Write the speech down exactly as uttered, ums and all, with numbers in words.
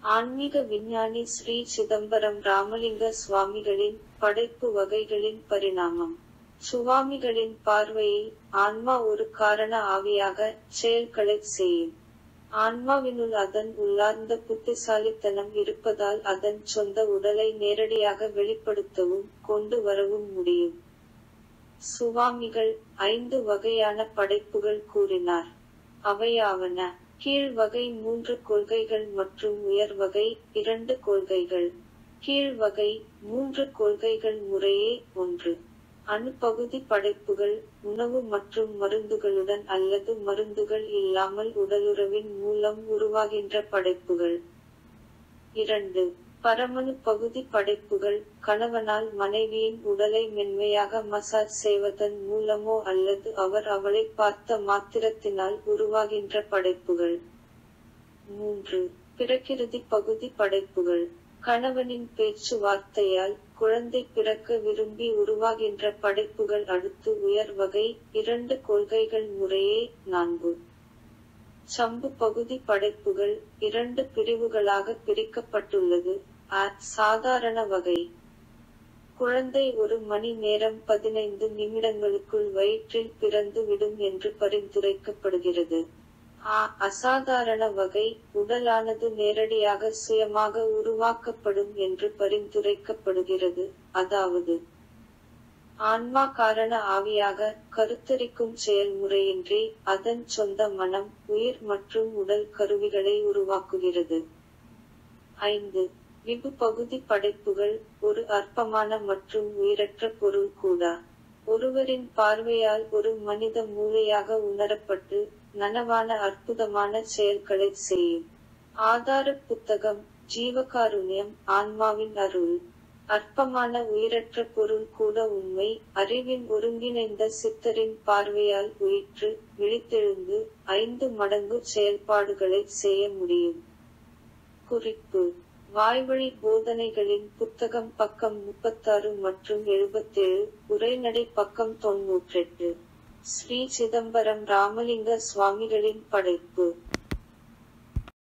ஆன்மீக விஞ்ஞானி ஸ்ரீ சிதம்பரம் ராமலிங்க சுவாமிகளின் படைப்பு வகைகளின் பரிணாமம். சுவாமிகளின் பார்வையில் ஆன்மா ஒரு காரண ஆவியாக செயல்களைச் செய்யும். ஆன்மாவினுள் அதன் உள்ளார்ந்த புத்திசாலித்தனம் இருப்பதால் அதன் சொந்த உடலை நேரடியாக வெளிப்படுத்தவும் கொண்டு வரவும் முடியும். சுவாமிகள் ஐந்து வகையான படைப்புகள் கூறினார். அவையாவன: கீழ் வகை மூன்று கொள்கைகள் மற்றும் உயர் வகை இரண்டு கொள்கைகள். கீழ் வகை மூன்று கொள்கைகள் முறையே: ஒன்று, அணுப்பகுதி படைப்புகள், உணவு மற்றும் மருந்துகளுடன் அல்லது மருந்துகள் இல்லாமல் உடலுறவின் மூலம் உருவாகின்ற படைப்புகள். இரண்டு, பரமணு பகுதி படைப்புகள், கணவனால் மனைவியின் உடலை மென்மையாக மசாஜ் செய்வதன் மூலமோ அல்லது அவர் அவளை பார்த்த மாத்திரத்தினால் உருவாகின்ற படைப்புகள். மூன்று, பிரகிருதி பகுதி படைப்புகள், கணவனின் பேச்சு வார்த்தையால் குழந்தை பிறக்க விரும்பி உருவாகின்ற படைப்புகள். அடுத்து உயர் வகை இரண்டு கொள்கைகள் முறையே: நான்கு, சம்பு பகுதி படைப்புகள், இரண்டு பிரிவுகளாக பிரிக்கப்பட்டுள்ளது. அ சாதாரண வகை, குழந்தை ஒரு மணி நேரம் பதினைந்து நிமிடங்களுக்குள் வயிற்றில் பிறந்து விடும் என்று பரிந்துரைக்கப்படுகிறது. ஆ அசாதாரண வகை, உடலானது நேரடியாக சுயமாக உருவாக்கப்படும் என்று பரிந்துரைக்கப்படுகிறது. அதாவது ஆன்மா காரண ஆவியாக கருத்தரிக்கும் செயல்முறையின்றி அதன் சொந்த மனம், உயிர் மற்றும் உடல் கருவிகளை உருவாக்குகிறது. ஐந்து, விபு பகுதி படைப்புகள், ஒரு அற்பமான மற்றும் உயிரற்ற பொருள் கூட ஒருவரின் பார்வையால் ஒரு மனித மூளையாக உணரப்பட்டு நனவான அற்புதமான செயல்களைச் செய்யும். ஆதார புத்தகம்: ஜீவகாருண்யம், ஆன்மாவின் அருள். அற்பமான உயிரற்ற பொருள் கூட உண்மை அறிவின் ஒருங்கிணைந்த சித்தரின் பார்வையால் உயிற்று விழித்தெழுந்து ஐந்து மடங்கு செயல்பாடுகளைச் செய்ய முடியும். குறிப்பு: வாய்வழி போதனைகளின் புத்தகம் பக்கம் முப்பத்தாறு மற்றும் எழுபத்தேழு, உரைநடை பக்கம் தொன்னூற்றெட்டு. ஸ்ரீ சிதம்பரம் ராமலிங்க சுவாமிகளின் படைப்பு.